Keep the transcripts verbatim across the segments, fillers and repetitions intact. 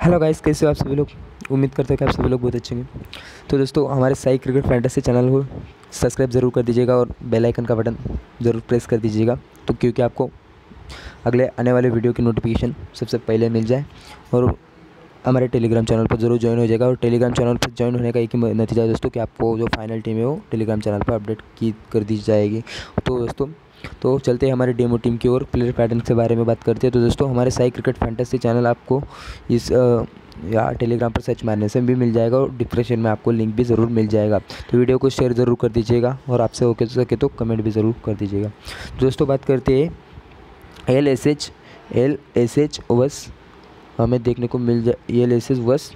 Hello guys, कैसे हो आप सभी लोग। उम्मीद करते हैं कि आप सभी लोग बहुत अच्छे होंगे। तो दोस्तों, हमारे साई क्रिकेट फैंटेसी चैनल को सब्सक्राइब ज़रूर कर दीजिएगा और बेल आइकन का बटन ज़रूर प्रेस कर दीजिएगा, तो क्योंकि आपको अगले आने वाले वीडियो की नोटिफिकेशन सबसे पहले मिल जाए। और हमारे टेलीग्राम चैनल पर ज़रूर ज्वाइन हो जाएगा। और टेलीग्राम चैनल पर ज्वाइन होने का एक ही नतीजा है दोस्तों कि आपको जो फाइनल टीम है वो टेलीग्राम चैनल पर अपडेट की कर दी जाएगी। तो दोस्तों, तो चलते हैं हमारे डेमो टीम की ओर, प्लेयर पैटर्न के बारे में बात करते हैं। तो दोस्तों, हमारे साई क्रिकेट फैंटेसी चैनल आपको इस आ, या टेलीग्राम पर सर्च मारने से भी मिल जाएगा और डिस्क्रिप्शन में आपको लिंक भी ज़रूर मिल जाएगा। तो वीडियो को शेयर ज़रूर कर दीजिएगा और आपसे हो सके तो कमेंट भी ज़रूर कर दीजिएगा। दोस्तों, बात करते हैं L S H L S H vs हमें देखने को मिल जाए L S H vs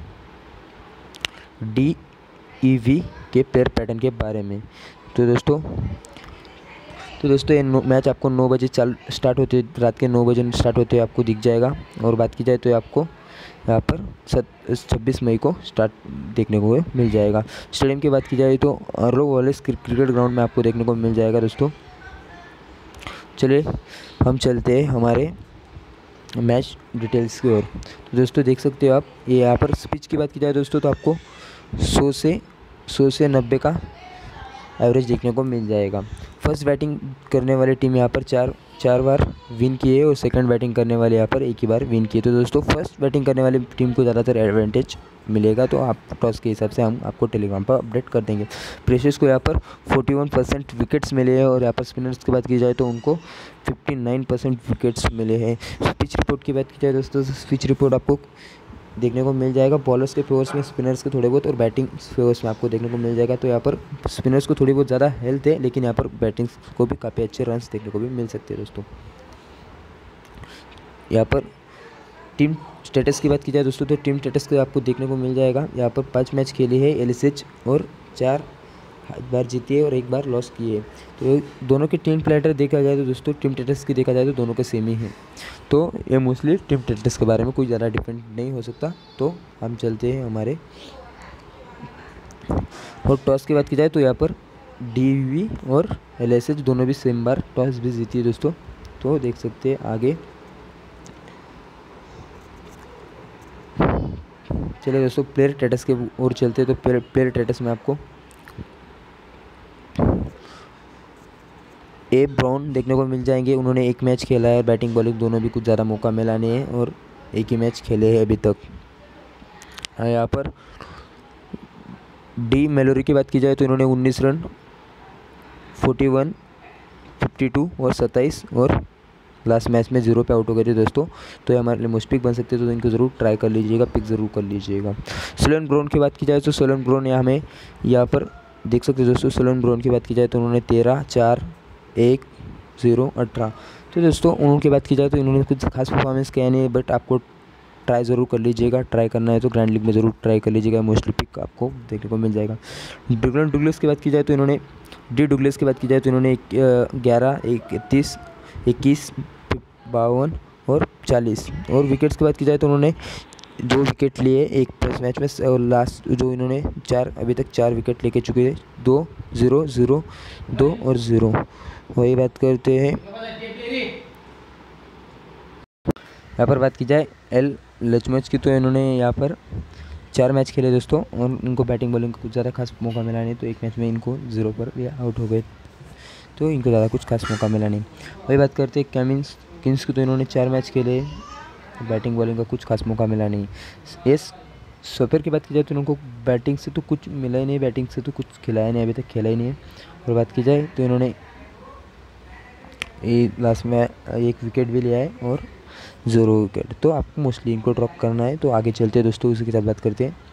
D E V के प्लेयर पैटर्न के बारे में। तो दोस्तों तो दोस्तों ये मैच आपको नौ बजे चाल स्टार्ट होते रात के नौ बजे स्टार्ट होते हुए आपको दिख जाएगा। और बात की जाए तो आपको यहाँ पर सत छब्बीस मई को स्टार्ट देखने को मिल जाएगा। स्टेडियम की बात की जाए तो अर्लो वॉलेस क्रिकेट ग्राउंड में आपको देखने को मिल जाएगा। दोस्तों, चलिए हम चलते हैं हमारे मैच डिटेल्स की ओर। तो दोस्तों, देख सकते हो आप ये यहाँ पर पिच की बात की जाए दोस्तों तो आपको सौ से सौ से नब्बे का एवरेज देखने को मिल जाएगा। फर्स्ट बैटिंग करने वाली टीम यहाँ पर चार चार बार विन किए और सेकंड बैटिंग करने वाले यहाँ पर एक ही बार विन किए। तो दोस्तों, फर्स्ट बैटिंग करने वाली टीम को ज़्यादातर एडवांटेज मिलेगा, तो आप टॉस के हिसाब से हम आपको टेलीग्राम पर अपडेट कर देंगे। प्रेशर्स को यहाँ पर इकतालीस परसेंट विकेट्स मिले हैं और यहाँ पर स्पिनर्स की बात की जाए तो उनको उनसठ परसेंट विकेट्स मिले हैं। पिच रिपोर्ट की बात की जाए दोस्तों, पिच रिपोर्ट आपको देखने को मिल जाएगा। बॉलर्स के फेवर्स में, स्पिनर्स के थोड़े बहुत और बैटिंग फेवर्स में आपको देखने को मिल जाएगा। तो यहाँ पर स्पिनर्स को थोड़ी बहुत ज़्यादा हेल्थ है, लेकिन यहाँ पर बैटिंग को भी काफ़ी अच्छे रन्स देखने को भी मिल सकते हैं। दोस्तों, यहाँ पर टीम स्टेटस की बात की जाए दोस्तों तो टीम स्टेटस को आपको देखने को मिल जाएगा। यहाँ पर पाँच मैच खेले हैं एल एस एच और चार बार जीती है और एक बार लॉस किए है। तो दोनों के टीम प्लेटर देखा जाए तो दोस्तों टीम स्टेटस की देखा जाए तो दोनों के सेम ही हैं। तो ये मोस्टली टीम स्टेटस के बारे में कोई ज़्यादा डिपेंड नहीं हो सकता। तो हम चलते हैं हमारे और टॉस की बात की जाए तो यहाँ पर डी वी और एल एस एच दोनों भी सेम बार टॉस भी जीती है दोस्तों। तो देख सकते हैं आगे चलिए दोस्तों, प्लेयर स्टेटस के ओर चलते हैं। तो प्लेयर प्लेयर स्टेटस में आपको ए ब्राउन देखने को मिल जाएंगे। उन्होंने एक मैच खेला है, बैटिंग बॉलिंग दोनों भी कुछ ज़्यादा मौका मिला नहीं है और एक ही मैच खेले हैं अभी तक। यहाँ पर डी मेलोरी की बात की जाए तो इन्होंने उन्नीस रन, इकतालीस, बावन और सत्ताईस और लास्ट मैच में जीरो पे आउट हो गए थे दोस्तों। तो ये हमारे लिए मोस्ट पिक बन सकते हैं, तो इनको ज़रूर ट्राई कर लीजिएगा, पिक ज़रूर कर लीजिएगा। सोलन ब्राउन की बात की जाए तो सोलन ब्राउन यहाँ हमें यहाँ पर देख सकते हैं दोस्तों। सोलन ब्राउन की बात की जाए तो उन्होंने तेरह, चार, एक, ज़ीरो, अठारह। तो दोस्तों उनकी बात की जाए तो इन्होंने कुछ खास परफॉर्मेंस किया नहीं है, बट आपको ट्राई ज़रूर कर लीजिएगा। ट्राई करना है तो ग्रैंड लीग में ज़रूर ट्राई कर लीजिएगा, मोस्टली पिक आपको देखने को मिल जाएगा। डुगलन डुगलेस की बात की जाए तो इन्होंने डी डुगलेस की बात की जाए तो इन्होंने ग्यारह, इकतीस, इक्कीस, बावन और चालीस। और विकेट्स की बात की जाए तो उन्होंने दो विकेट लिए एक टेस्ट मैच में और लास्ट जो इन्होंने चार अभी तक चार विकेट लेके चुके हैं, दो, ज़ीरो, ज़ीरो, दो और ज़ीरो। वही बात करते हैं यहाँ पर बात की जाए एल लचमच की, तो इन्होंने यहाँ पर चार मैच खेले दोस्तों और इनको बैटिंग बॉलिंग का कुछ ज़्यादा खास मौका मिला नहीं। तो एक मैच में इनको ज़ीरो पर आउट हो गए, तो इनको ज़्यादा कुछ खास मौका मिला नहीं। वही बात करते हैं कैमिन्स किंग्स की, तो इन्होंने चार मैच खेले, बैटिंग बॉलिंग का कुछ खास मौका मिला नहीं। एस सोपर की बात की जाए तो इनको बैटिंग से तो कुछ मिला ही नहीं, बैटिंग से तो कुछ खिलाया नहीं, अभी तक खेला ही नहीं है। और बात की जाए तो इन्होंने ये लास्ट में एक विकेट भी लिया है और ज़ीरो विकेट। तो आपको मोस्टली इनको ड्रॉप करना है। तो आगे चलते हैं दोस्तों, उसी के साथ बात करते हैं।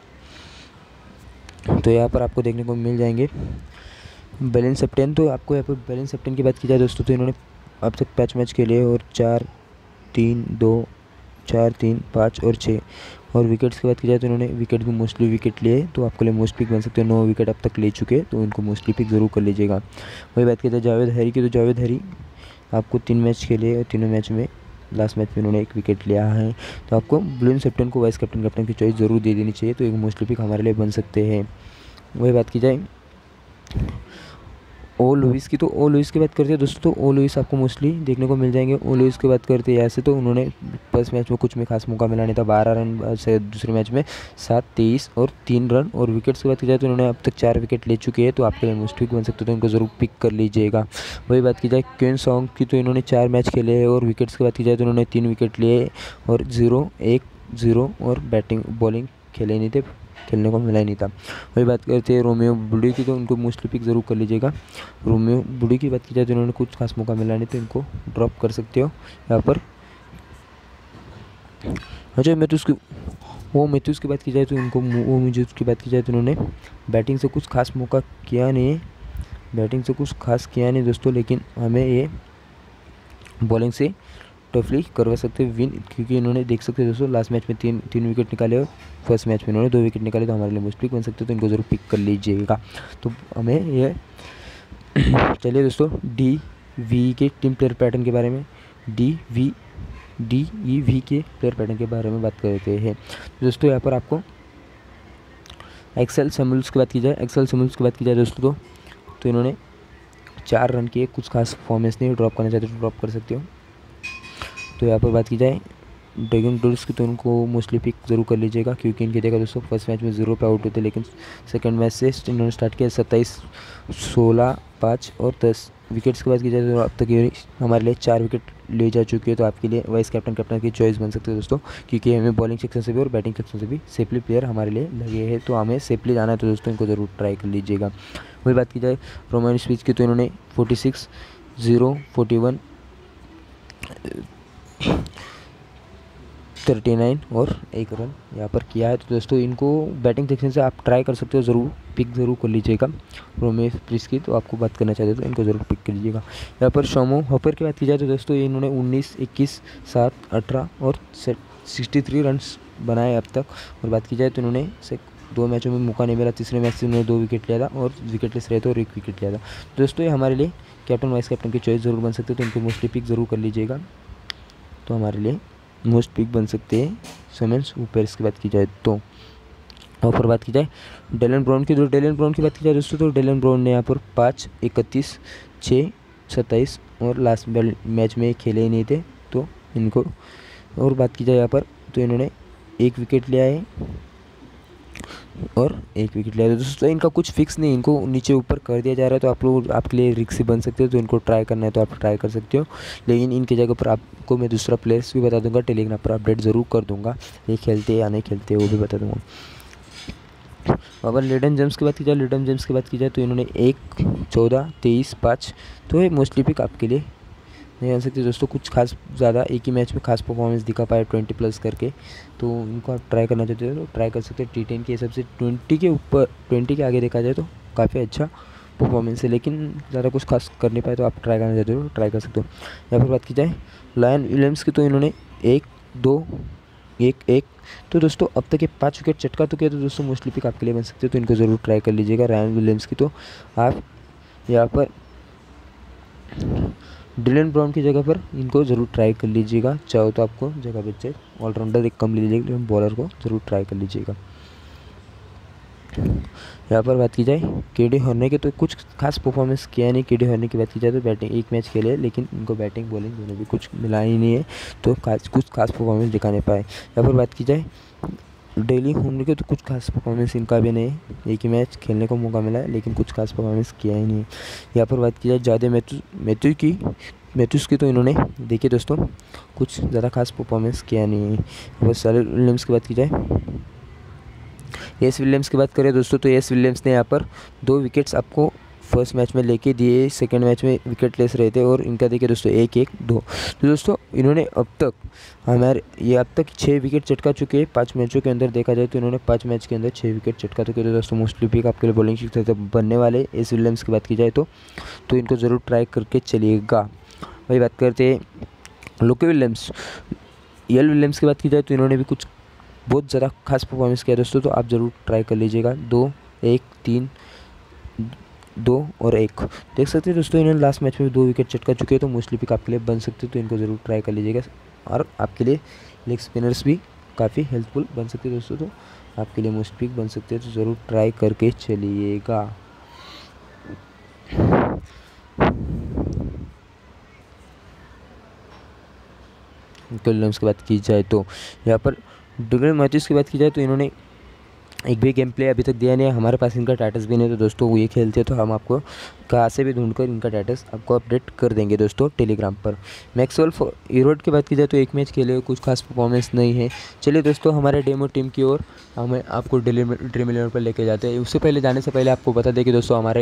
तो यहाँ पर आपको देखने को मिल जाएंगे बैलेंस कैप्टन। तो आपको यहाँ पर बैलेंस कैप्टन की बात की जाए दोस्तों तो इन्होंने अब तक पाँच मैच खेले और चार, तीन, दो, चार, तीन, पाँच और छः। और विकेट्स की बात की जाए तो इन्होंने विकेट भी मोस्टली विकेट लिए, तो आपके लिए मोस्ट पिक बन सकते हैं। नौ विकेट अब तक ले चुके, तो इनको मोस्टली पिक ज़रूर कर लीजिएगा। वही बात की जाए जावेद हरी की, तो जावेद हरी आपको तीन मैच खेले और तीनों मैच में लास्ट मैच में उन्होंने एक विकेट लिया है। तो आपको ब्लून कैप्टन को वाइस कैप्टन कैप्टन की चॉइस ज़रूर दे देनी चाहिए, तो एक मोस्टली पिक हमारे लिए बन सकते हैं। वही बात की जाए ओ लुइस की, तो ओ लुइस की बात करते हैं दोस्तों, तो ओ लुइस आपको मोस्टली देखने को मिल जाएंगे। ओ लुइस की बात करते हैं ऐसे तो उन्होंने फर्स्ट मैच में कुछ में खास मौका मिला नहीं था, बारह रन से दूसरे मैच में सात तेईस और तीन रन। और विकेट्स की बात की जाए तो उन्होंने अब तक चार विकेट ले चुके हैं, तो आपके लिए मोस्ट पिक बन सकते हो, तो इनको ज़रूर पिक कर लीजिएगा। वही बात की जाए क्वेन सॉन्ग की, तो इन्होंने चार मैच खेले हैं और विकेट्स की बात की जाए तो उन्होंने तीन विकेट लिए और जीरो एक जीरो और बैटिंग बॉलिंग खेले नहीं थे, खेलने को मिला ही नहीं था। वही बात करते हैं रोमियो बुडी की, तो उनको मोस्टली पिक ज़रूर कर लीजिएगा। रोमियो बुडी की बात की जाए तो उन्होंने कुछ खास मौका मिला नहीं, तो इनको ड्रॉप कर सकते हो यहाँ पर। अच्छा मैथ्यूज़ की वो मैथ्यूज़ की बात की जाए तो उनको वो मैथ्यूज़ की बात की जाए तो उन्होंने बैटिंग से कुछ खास मौका किया नहीं, बैटिंग से कुछ खास किया नहीं दोस्तों, लेकिन हमें ये बॉलिंग से टफली करवा सकते हैं विन, क्योंकि इन्होंने देख सकते हैं दोस्तों लास्ट मैच में तीन तीन विकेट निकाले और फर्स्ट मैच में इन्होंने दो विकेट निकाले, तो हमारे लिए मोस्ट पिक बन सकते हैं, तो इनको ज़रूर पिक कर लीजिएगा। तो हमें ये चलिए दोस्तों डी वी के टीम प्लेयर पैटर्न के बारे में, D V D E V के प्लेयर पैटर्न के बारे में बात करते हैं। तो दोस्तों यहाँ पर आपको एक्सेल सिम्बल्स की बात की जाए, एक्सेल सिम्बल्स की बात की जाए दोस्तों तो, तो इन्होंने चार रन किए, कुछ खास परफॉर्मेंस नहीं, ड्रॉप करना चाहते तो ड्रॉप कर सकते हो। तो यहाँ पर बात की जाए ड्रैगन टूर्स की, तो उनको मोस्टली पिक जरूर कर लीजिएगा, क्योंकि इनकी जगह दोस्तों फर्स्ट मैच में जीरो पे आउट होते, लेकिन सेकंड मैच से इन्होंने स्टार्ट किया सत्ताईस सोलह पाँच और दस विकेट्स की बात की जाए तो अब तक ये हमारे लिए चार विकेट ले जा चुकी है, तो आपके लिए वाइस कैप्टन कैप्टन की चॉइस बन सकती है दोस्तों, क्योंकि हमें बॉलिंग सेक्शन से भी और बैटिंग सेक्शन से भी सेफली प्लेयर हमारे लिए लगे हैं, तो हमें सेफली जाना है, तो दोस्तों इनको ज़रूर ट्राई कर लीजिएगा। वही बात की जाए रोमन स्पीच की, तो इन्होंने forty six zero forty one thirty nine और एक रन यहाँ पर किया है, तो दोस्तों इनको बैटिंग सेक्शन से आप ट्राई कर सकते हो, ज़रूर पिक ज़रूर कर लीजिएगा। रोमे प्रिस की तो आपको बात करना चाहते हो तो इनको ज़रूर पिक कर लीजिएगा। यहाँ पर शोमो हॉपर की बात की जाए तो दोस्तों इन्होंने उन्नीस इक्कीस सात अठारह और सिक्सटी थ्री रन बनाए अब तक। और बात की जाए तो इन्होंने से दो मैचों में मौका नहीं मिला, तीसरे मैच से उन्होंने दो विकेट लिया था और विकेटलेस रहे थे और एक विकेट लिया था। दोस्तों ये हमारे लिए कैप्टन वाइस कैप्टन की चॉइस ज़रूर बन सकते हो, तो इनको मोस्टली पिक ज़रूर कर लीजिएगा, तो हमारे लिए मोस्ट पिक बन सकते हैं सिमंस ऊपर्स की बात की जाए तो। और फिर बात की जाए डेलन ब्राउन की, तो डेलन ब्राउन की बात की जाए दोस्तों तो डेलन ब्राउन ने यहाँ पर पाँच इकतीस छः सत्ताईस और लास्ट मैच में खेले ही नहीं थे, तो इनको और बात की जाए यहाँ पर तो इन्होंने एक विकेट लिया है और एक विकेट लिया है दोस्तों। इनका कुछ फिक्स नहीं, इनको नीचे ऊपर कर दिया जा रहा है, तो आप लोग आपके लिए रिक्स बन सकते हो, तो इनको ट्राई करना है तो आप ट्राई कर सकते हो, लेकिन इनकी जगह पर आपको मैं दूसरा प्लेयर्स भी बता दूंगा, टेलीग्राम पर अपडेट ज़रूर कर दूंगा, ये खेलते हैं या नहीं खेलते वो भी बता दूंगा। अगर लिडन जेम्स की बात की जाए लिडन जेम्स की बात की जाए तो इन्होंने एक चौदह तेईस पाँच, तो ये मोस्टली पिक आपके लिए नहीं बन सकती दोस्तों। कुछ खास ज़्यादा एक ही मैच में खास परफॉर्मेंस दिखा पाए ट्वेंटी प्लस करके, तो इनको आप ट्राई करना चाहते हो तो ट्राई कर सकते हैं। टी टेन के हिसाब से ट्वेंटी के ऊपर ट्वेंटी के आगे देखा जाए तो काफ़ी अच्छा परफॉर्मेंस है, लेकिन ज़्यादा कुछ खास कर नहीं पाए, तो आप ट्राई करना चाहते हो तो ट्राई कर सकते हो। यहाँ पर बात की जाए लायन विलियम्स की, तो इन्होंने एक दो एक एक, तो दोस्तों अब तक ये पाँच विकेट चटका तो किया, तो दोस्तों मोस्टली पिक आपके लिए बन सकते हो, तो इनको ज़रूर ट्राई कर लीजिएगा। रायन विलियम्स की, तो आप यहाँ पर डिलन ब्राउन की जगह पर इनको ज़रूर ट्राई कर लीजिएगा, चाहो तो आपको जगह बच्चे ऑलराउंडर एक कम ले लीजिएगा, लेकिन बॉलर को ज़रूर ट्राई कर लीजिएगा। यहाँ पर बात की जाए के डी हॉर्ने के, तो कुछ खास परफॉर्मेंस किया नहीं। के डी हॉर्ने की बात की जाए तो बैटिंग एक मैच खेले, लेकिन इनको बैटिंग बॉलिंग दोनों भी कुछ मिला ही नहीं है, तो खास कुछ खास परफॉर्मेंस दिखा नहीं पाए। यहाँ पर बात की जाए डेली होने के, तो कुछ खास परफॉर्मेंस इनका भी नहीं है, एक ही मैच खेलने को मौका मिला है, लेकिन कुछ खास परफॉर्मेंस किया ही नहीं है। यहाँ पर बात की जाए ज़्यादा मैथ्यू मैथ्यू की मैथ्यूज़ की, तो इन्होंने देखिए दोस्तों कुछ ज़्यादा खास परफॉर्मेंस किया नहीं है। बस सारे विलियम्स की बात की जाए एस विलियम्स की बात करें दोस्तों, तो एस विलियम्स ने यहाँ पर दो विकेट्स आपको फर्स्ट मैच में लेके दिए, सेकंड मैच में विकेट लेस रहे थे, और इनका देखिए दोस्तों एक एक दो, तो दोस्तों इन्होंने अब तक हमारे ये अब तक छः विकेट चटका चुके हैं पाँच मैचों के अंदर देखा जाए, तो इन्होंने पाँच मैच के अंदर छः विकेट चटका चुके, तो दोस्तों मोस्टली पिक आपके लिए बॉलिंग शिफ्ट से बनने वाले एस विलियम्स की बात की जाए तो तो इनको ज़रूर ट्राई करके चलिएगा। वही बात करते हैं लोके विलियम्स यल विलियम्स की बात की जाए, तो इन्होंने भी कुछ बहुत ज़्यादा खास परफॉर्मेंस किया दोस्तों, तो आप ज़रूर ट्राई कर लीजिएगा। दो एक तीन दो और एक देख सकते हैं दोस्तों, इन्होंने लास्ट मैच में भी दो विकेट चटका चुके हैं, तो मोस्टली पिक आपके लिए बन सकते हैं, तो इनको ज़रूर ट्राई कर लीजिएगा। और आपके लिए लेग स्पिनर्स भी काफ़ी हेल्पफुल बन सकते हैं दोस्तों, तो आपके लिए मोस्ट पिक बन सकते हैं, तो ज़रूर ट्राई करके चलिएगा। विलियम्स की बात की जाए तो यहाँ पर डुगल मैथ्यूज की बात की जाए तो इन्होंने एक भी गेम प्ले अभी तक दिया नहीं है, हमारे पास इनका स्टेटस भी नहीं है। तो दोस्तों वो ये खेलते हैं तो हम आपको कहाँ से भी ढूंढकर इनका स्टेटस आपको अपडेट कर देंगे दोस्तों टेलीग्राम पर। मैक्सवेल ईरोड की बात की जाए तो एक मैच खेले, कुछ खास परफॉर्मेंस नहीं है। चलिए दोस्तों हमारे डेमो टीम की ओर हमें आपको ड्रीम इलेवन पर लेके जाते हैं। उससे पहले जाने से पहले आपको बता दें कि दोस्तों हमारे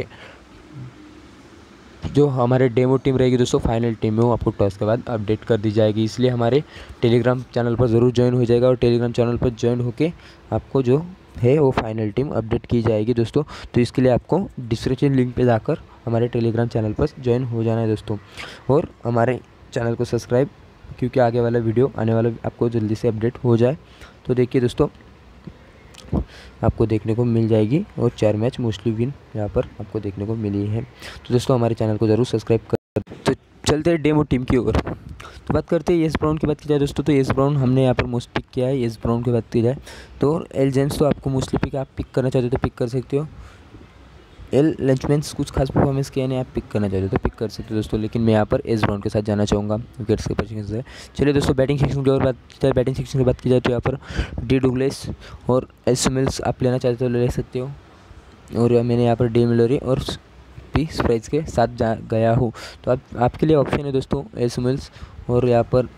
जो हमारे डेमो टीम रहेगी दोस्तों फाइनल टीम में वो आपको टॉस के बाद अपडेट कर दी जाएगी, इसलिए हमारे टेलीग्राम चैनल पर ज़रूर ज्वाइन हो जाएगा और टेलीग्राम चैनल पर ज्वाइन होके आपको जो है वो फाइनल टीम अपडेट की जाएगी दोस्तों। तो इसके लिए आपको डिस्क्रिप्शन लिंक पे जाकर हमारे टेलीग्राम चैनल पर ज्वाइन हो जाना है दोस्तों, और हमारे चैनल को सब्सक्राइब, क्योंकि आगे वाला वीडियो आने वाला आपको जल्दी से अपडेट हो जाए। तो देखिए दोस्तों आपको देखने को मिल जाएगी और चार मैच मोस्टली विन यहाँ पर आपको देखने को मिली है। तो दोस्तों हमारे चैनल को ज़रूर सब्सक्राइब कर। तो चलते हैं डेमो टीम की ओर। तो बात करते हैं येस ब्राउन की बात की जाए दोस्तों, तो येस ब्राउन हमने यहाँ पर मोस्ट पिक किया है। येस ब्राउन की बात की जाए तो एल जेम्स तो आपको मोस्टली पिक, आप पिक करना चाहते हो तो पिक कर सकते हो। एल लंचमैन्स कुछ खास परफॉर्मेंस किया नहीं, आप पिक करना चाहते हो तो पिक कर सकते हो दोस्तों, लेकिन मैं यहाँ पर एस ब्राउन के साथ जाना चाहूँगा विकेट्स के पोजीशन से। चलिए दोस्तों बैटिंग सेक्शन की ओर बात की जाए, बैटिंग सेक्शन की बात की जाए तो यहाँ पर डी डुगलेस और एस मिल्स आप लेना चाहते हो ले सकते हो, और मैंने यहाँ पर डी मिलरी और पी स्प्राइज के साथ जा गया हूँ। तो आप आपके लिए ऑप्शन है दोस्तों एस मिल्स और यहाँ पर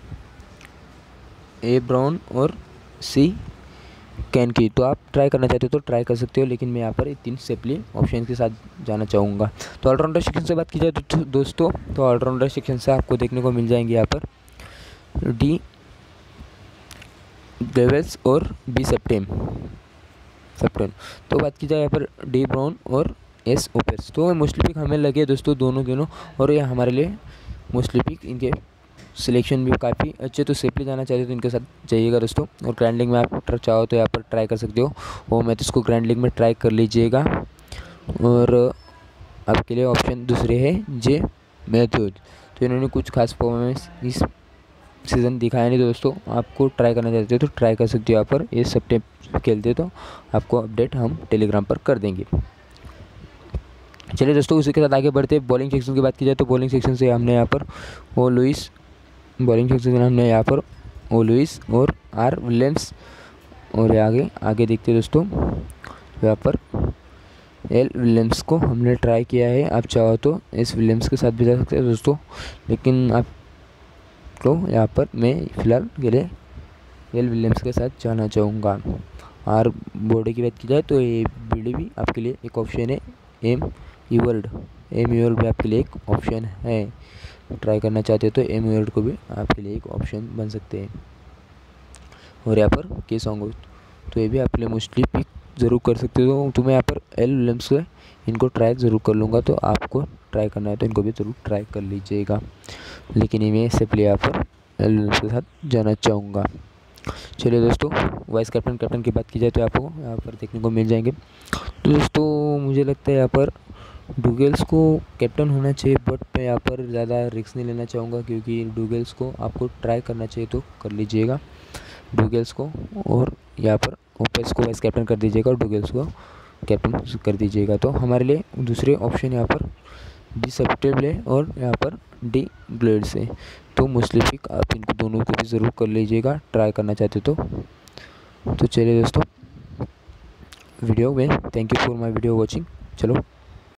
ए ब्राउन और सी कैन की, तो आप ट्राई करना चाहते हो तो ट्राई कर सकते हो, लेकिन मैं यहाँ पर तीन सेपली ऑप्शन के साथ जाना चाहूँगा। तो ऑलराउंडर सेक्शन से बात की जाए तो दोस्तों तो ऑलराउंडर सेक्शन से आपको देखने को मिल जाएंगे यहाँ पर डी ग्लेवेल्स और बी सेप्टेम सेप्टेम तो बात की जाए यहाँ पर डी ब्राउन और एस ओपेस, तो मोस्टली पिक हमें लगे दोस्तों दोनों दोनों, और ये हमारे लिए मोस्टली पिक इनके सिलेक्शन भी काफ़ी अच्छे। तो सेफली जाना चाहते हो तो इनके साथ जाइएगा दोस्तों, और ग्रैंड लीग में आप चाहो तो यहाँ पर ट्राई कर सकते हो, वो मैं तो इसको ग्रैंड लीग में ट्राई कर लीजिएगा। और आपके लिए ऑप्शन दूसरे है जे मैथ्यूज, तो इन्होंने कुछ खास परफॉर्मेंस इस सीज़न दिखाया नहीं दोस्तों, आपको ट्राई करना चाहते हो तो ट्राई कर सकते हो। यहाँ पर ये सितंबर खेलते तो आपको अपडेट हम टेलीग्राम पर कर देंगे। चलिए दोस्तों उसी के साथ आगे बढ़ते हैं। बॉलिंग सेक्शन की बात की जाए तो बॉलिंग सेक्शन से हमने यहाँ पर वो लुइस बॉलिंग सेक्शन में हमने यहाँ पर ओ लुइस और आर विलियम्स, और आगे आगे देखते हैं दोस्तों यहाँ पर एल विलियम्स को हमने ट्राई किया है, आप चाहो तो इस विलियम्स के साथ भी जा सकते हैं दोस्तों, लेकिन आप तो यहाँ पर मैं फ़िलहाल के लिए एल विलियम्स के साथ जाना चाहूँगा। आर बॉडी की बात की जाए तो ए बी डी भी आपके लिए एक ऑप्शन है, एम ईवर्ल्ड एम ईवर्ल्ड भी आपके लिए एक ऑप्शन है, ट्राई करना चाहते हो तो एम ईवर्ल्ड को भी आपके लिए एक ऑप्शन बन सकते हैं। और यहाँ पर के सॉन्ग तो ये भी आपके लिए मोस्टली पिक ज़रूर कर सकते हो। तो मैं यहाँ पर एल विलियम्स से इनको ट्राई ज़रूर कर लूँगा, तो आपको ट्राई करना है तो इनको भी ज़रूर ट्राई कर लीजिएगा, लेकिन ये मैं सिर्फ यहाँ पर एल विलियम्स के साथ जाना चाहूँगा। चलिए दोस्तों वाइस कैप्टन कैप्टन की बात की जाए तो आपको यहाँ पर देखने को मिल जाएंगे। तो दोस्तों मुझे लगता है यहाँ पर डुगेल्स को कैप्टन होना चाहिए, बट मैं यहाँ पर ज़्यादा रिस्क नहीं लेना चाहूँगा, क्योंकि डुगेल्स को आपको ट्राई करना चाहिए तो कर लीजिएगा डुगेल्स को, और यहाँ पर ओपेस को वाइस कैप्टन कर दीजिएगा और डुगेल्स को कैप्टन कर दीजिएगा। तो हमारे लिए दूसरे ऑप्शन यहाँ पर डी सब्टेबल है और यहाँ पर डी ग्लेड्स है, तो मोस्टली पिक आप इनको दोनों को भी ज़रूर कर लीजिएगा ट्राई करना चाहते तो। तो चलिए दोस्तों वीडियो में thank you for my video watching. चलो